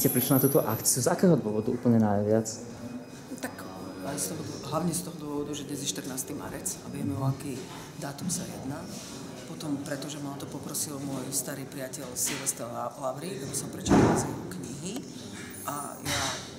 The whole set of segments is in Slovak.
ste prišli na túto akciu? Z akého dôvodu úplne najviac? Tak aj hlavne z toho dôvodu, že dnes je 14. marec a vieme, o aký dátum sa jedná. Potom, pretože ma to poprosil môj starý priateľ Silvester Lavrík, aby som prečítala z jeho knihy. A ja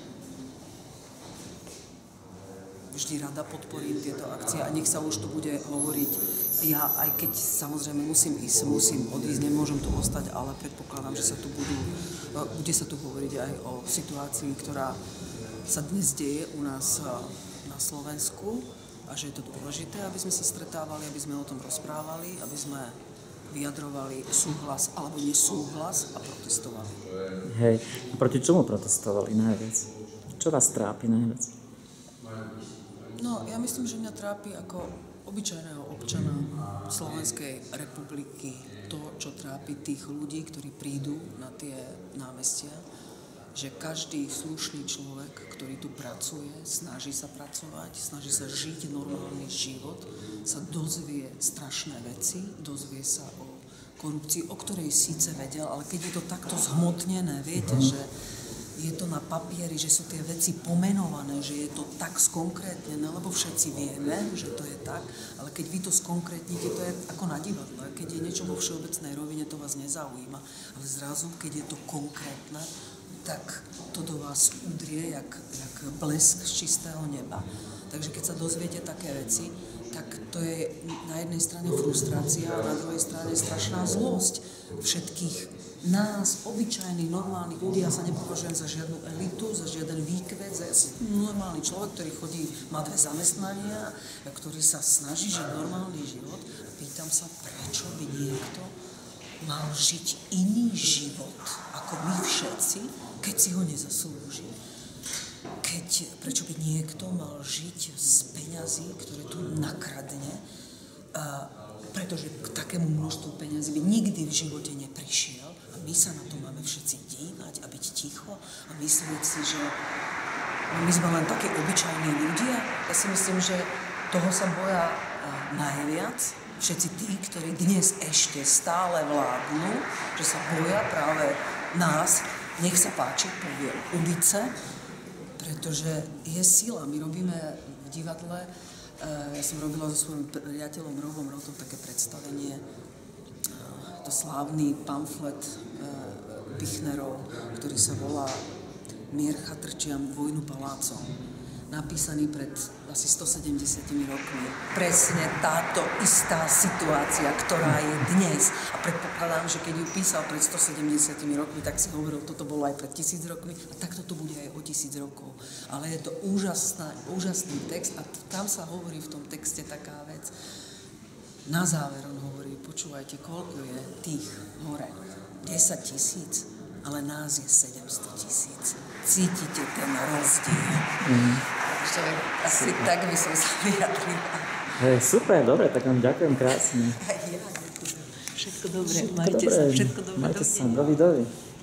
vždy rada podporím tieto akcie a nech sa už tu bude hovoriť. Ja, aj keď samozrejme musím odísť, nemôžem tu ostať, ale predpokladám, že sa tu bude sa tu hovoriť aj o situácii, ktorá sa dnes deje u nás na Slovensku a že je to dôležité, aby sme sa stretávali, aby sme o tom rozprávali, aby sme vyjadrovali súhlas alebo nesúhlas a protestovali. Hej, a proti čomu protestovali najviac? Čo vás trápi najviac? No, ja myslím, že mňa trápi ako obyčajného občana Slovenskej republiky to, čo trápi tých ľudí, ktorí prídu na tie námestia, že každý slušný človek, ktorý tu pracuje, snaží sa pracovať, snaží sa žiť normálny život, sa dozvie strašné veci, dozvie sa o korupcii, o ktorej síce vedel, ale keď je to takto zhmotnené, viete, že je to na papieri, že sú tie veci pomenované, že je to tak skonkrétnené, lebo všetci vieme, že to je tak, ale keď vy to skonkrétnite, to je ako na divadle. Keď je niečo vo všeobecnej rovine, to vás nezaujíma, ale zrazu, keď je to konkrétne, tak to do vás udrie jak blesk z čistého neba. Takže keď sa dozviete také veci, tak to je na jednej strane frustrácia a na druhej strane strašná zlosť všetkých nás, obyčajných, normálnych ľudí. Ja sa nepovažujem za žiadnu elitu, za žiaden výkvet, za normálny človek, ktorý chodí, má 2 zamestnania, ktorý sa snaží žiť normálny život. A pýtam sa, prečo by niekto mal žiť iný život ako my všetci, keď si ho nezaslúži. Prečo by niekto mal žiť z peňazí, ktoré tu nakradne, pretože k takému množstvu peňazí by nikdy v živote neprišiel a my sa na to máme všetci dívať a byť ticho a myslieť si, že my sme len takí obyčajní ľudia. Ja si myslím, že toho sa boja najviac všetci tí, ktorí dnes ešte stále vládnu, že sa boja práve nás, nech sa páči, povie ulice, pretože je sila. My robíme v divadle, ja som robila so svojím priateľom Rovom Rotom také predstavenie, to slávny pamflet Pichnerov, ktorý sa volá Mier chatrčiam, vojnu palácom, napísaný pred asi 170 rokmi. Presne táto istá situácia, ktorá je dnes. A predpokladám, že keď ju písal pred 170 rokmi, tak si hovoril, toto bolo aj pred 1000 rokmi a takto to bude aj o 1000 rokov. Ale je to úžasný text a tam sa hovorí v tom texte taká vec. Na záver on hovorí, počúvajte, koľko je tých hore? 10 000, ale nás je 700 000. Cítite ten rozdiel. Takže asi tak by som sa vyjadrila. Hej, super, dobre, tak vám ďakujem krásne. Aj ja ďakujem. Všetko dobré, majte sa, všetko dobré. Majte sa, dovidový.